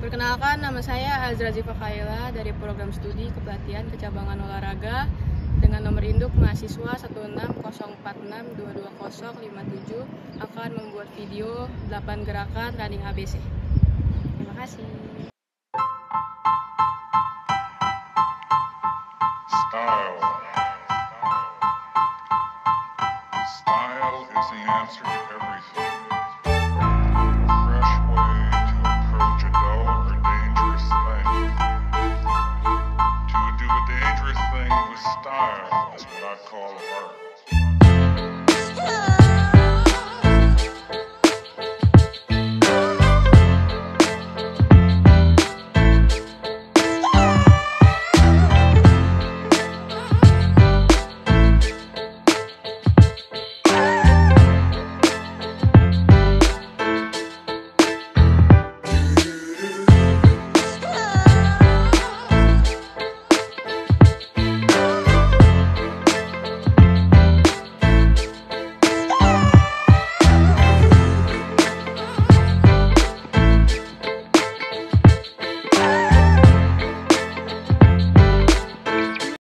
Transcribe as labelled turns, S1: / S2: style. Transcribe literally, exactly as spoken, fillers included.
S1: Perkenalkan, nama saya Azra Ziva Kaila dari program studi kepelatihan kecabangan olahraga dengan nomor induk mahasiswa satu enam nol empat enam dua dua nol lima tujuh akan membuat video delapan gerakan running A B C. Terima kasih.
S2: Style. Style is the answer to every